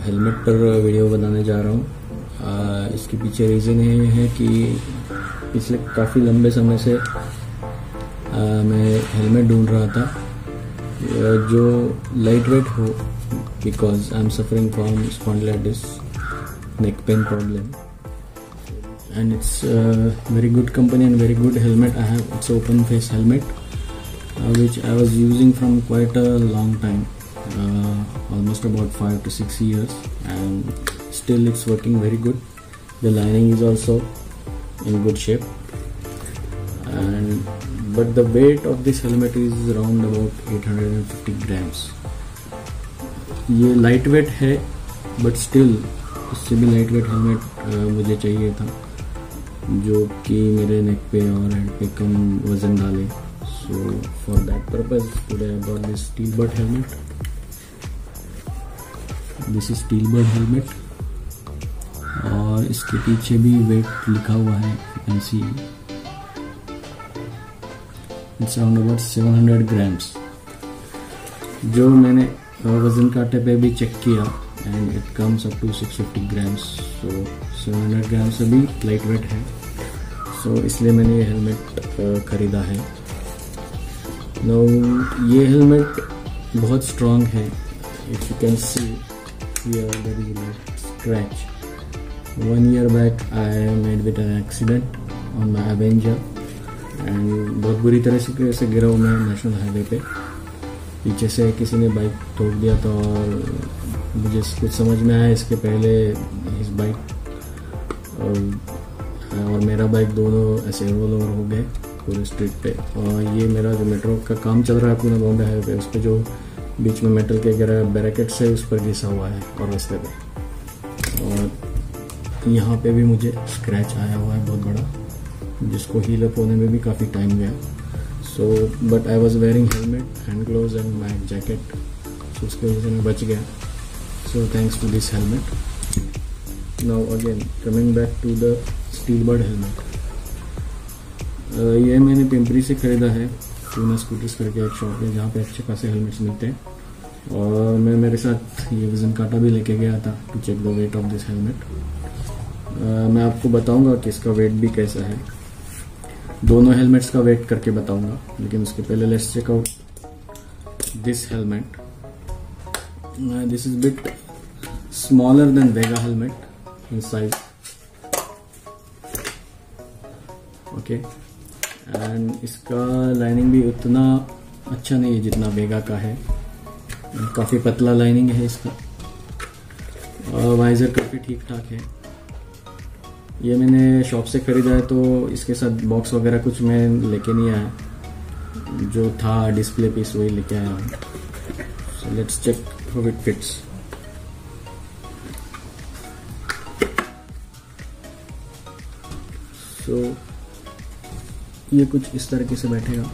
Helmet पर video बनाने जा रहा हूँ। इसके पीछे रीज़न ये है कि पिछले काफ़ी लंबे समय से मैं हेलमेट ढूंढ रहा था जो लाइट वेट हो, because I am suffering from spondylitis neck pain problem, and it's very good company and very good helmet I have. It's open face helmet which I was using from quite a long time, almost about 5 to 6 years, and still it's working very good. The lining is also in good shape, and but the weight of this helmet is around about 850 grams. ये light weight है, but still उससे भी light weight helmet मुझे चाहिए था जो कि मेरे नेक पे और हेड पे कम वजन डाले। So for that purpose today I bought this steel bird helmet. This is steel bird helmet और इसके पीछे भी वेट लिखा हुआ है, you can see it's around about 700 grams. जो मैंने वजन कांटे पे भी चेक किया and it comes up to 650 grams, so 700 grams से भी लाइट वेट है। so इसलिए मैंने ये हेलमेट ख़रीदा है। now ये हेलमेट बहुत स्ट्रॉन्ग है। if you can see here there is a scratch. 1 year back I made with an accident on my Avenger and बहुत बुरी तरह से गिरा हूँ मैं नेशनल हाईवे पे। पीछे से किसी ने बाइक ठोक दिया था और मुझे कुछ समझ में आया इसके पहले इस बाइक और मेरा बाइक दोनों ऐसे रोल ओवर हो गए पूरे स्ट्रीट पे। और ये मेरा जो मेट्रो का काम चल रहा है पूरे बॉम्बे हाईवे पे, उस पर जो बीच में मेटल के बैरिकेड्स है उस पर घिसा हुआ है और रास्ते पे। और यहाँ पे भी मुझे स्क्रैच आया हुआ है बहुत बड़ा, जिसको हील अप होने में भी काफ़ी टाइम गया। So but I was wearing helmet, hand gloves and my jacket, तो उसकी वजह से मैं बच गया। So thanks to this helmet. Now again coming back to the steel bird helmet. ये मैंने पिंपरी से ख़रीदा है, पूना स्कूटर्स करके एक शॉप है जहाँ पे अच्छे खासे हेलमेट्स मिलते हैं। और मैं मेरे साथ ये वजन कांटा भी लेके गया था to check the weight of this helmet. मैं आपको बताऊंगा कि इसका वेट भी कैसा है, दोनों हेलमेट्स का वेट करके बताऊंगा। लेकिन उसके पहले let's check out this helmet. This is bit smaller than Vega helmet in size. Okay, and इसका लाइनिंग भी उतना अच्छा नहीं है जितना वेगा का है, काफ़ी पतला लाइनिंग है इसका। और वाइजर काफ़ी ठीक ठाक है। ये मैंने शॉप से ख़रीदा है, तो इसके साथ बॉक्स वगैरह कुछ मैं लेके नहीं आया, जो था डिस्प्ले पीस वही लेके आया हूँ। So let's check how it fits. So ये कुछ इस तरीके से बैठेगा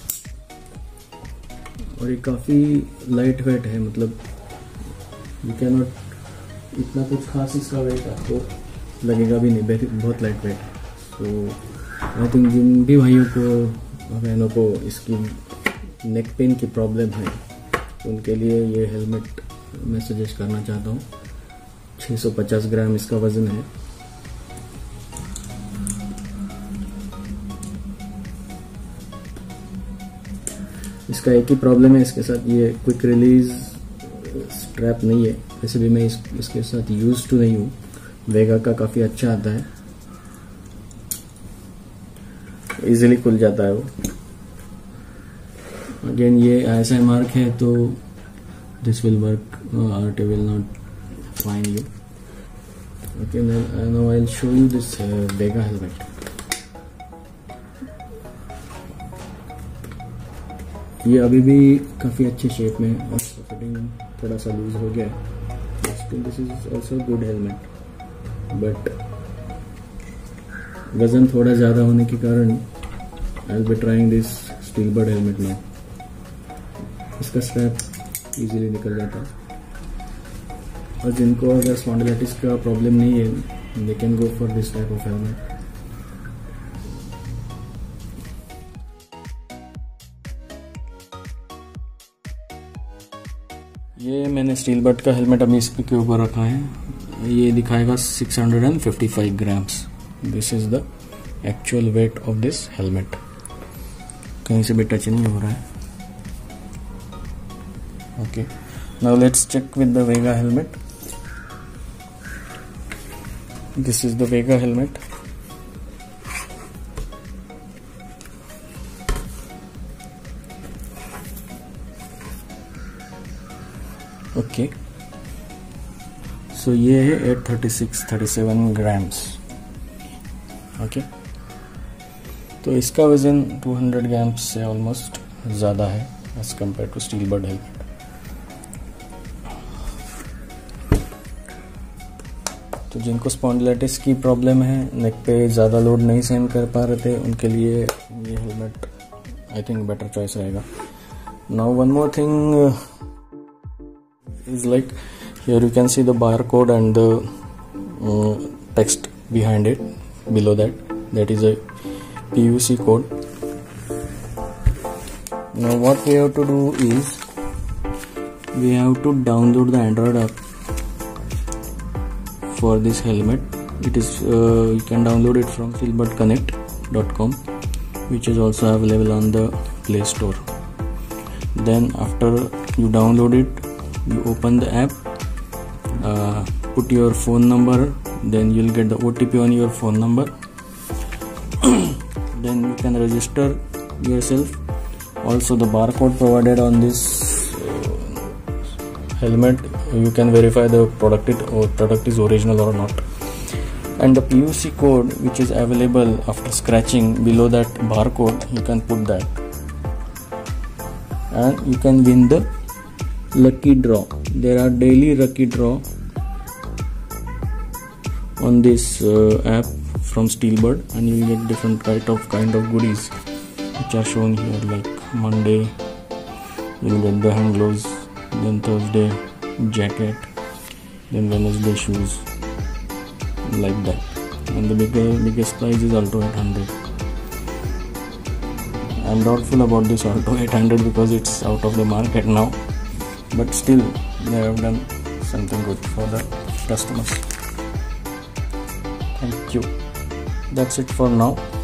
और ये काफ़ी लाइट वेट है, मतलब यू कैन नॉट इतना कुछ खास इसका वेट आपको लगेगा भी नहीं, बहुत लाइट वेट है। सो आई थिंक जिन भी भाइयों को बहनों को इसकी नेक पेन की प्रॉब्लम है उनके लिए ये हेलमेट मैं सजेस्ट करना चाहता हूँ। 650 ग्राम इसका वज़न है। इसका एक ही प्रॉब्लम है इसके साथ, ये क्विक रिलीज स्ट्रैप नहीं है। वैसे भी मैं इसके साथ यूज टू नहीं हूँ, वेगा का काफ़ी अच्छा आता है, इजीली खुल जाता है वो। अगेन ये ऐसा मार्क है तो this will work, RT will not find you. Okay, now I'll show you this Vega helmet. ये अभी भी काफ़ी अच्छे शेप में और फिटिंग थोड़ा सा लूज हो गया है। Still this is also good helmet, but वज़न थोड़ा ज़्यादा होने के कारण I'll be trying this steel bird helmet now. इसका स्ट्रैप इजीली निकल जाता है और जिनको अगर स्पॉन्डिलाइटिस का प्रॉब्लम नहीं है, they can go for this type of helmet. ये मैंने स्टील बट का हेलमेट अभी इसके ऊपर रखा है, ये दिखाएगा 655 grams. This is the actual weight of this helmet. कहीं से भी टच नहीं हो रहा है। Okay, now let's check with the Vega helmet. This is the Vega helmet. Okay, so ये है 836-37 ग्राम्स। ओके, तो इसका वजन 200 ग्राम्स से ऑलमोस्ट ज़्यादा है as compare to steel bird helmet. तो जिनको स्पॉन्डिलाइटिस की प्रॉब्लम है, नेक पे ज़्यादा लोड नहीं सहन कर पा रहे थे, उनके लिए ये helmet I think better choice रहेगा। Now one more thing is like here you can see the barcode and the text behind it. Below that is a PUC code. Now what we have to do is we have to download the Android app for this helmet. It is you can download it from steelbudconnect.com, which is also available on the Play Store. Then after you download it, you open the app, put your phone number, then you'll get the OTP on your phone number. Then you can register yourself. Also the barcode provided on this helmet, you can verify the product is original or not. And the PUC code which is available after scratching below that barcode, you can put that and you can win the lucky draw. There are daily lucky draw on this app from Steelbud, and you will get different kind of goodies which are shown here. Like Monday you will get the hand gloves, then Thursday jacket, then Wednesday shoes, like that. And the biggest prize is Alto 800. I'm doubtful about this Alto 800 because it's out of the market now. But still, they have done something good for the customers. Thank you. That's it for now.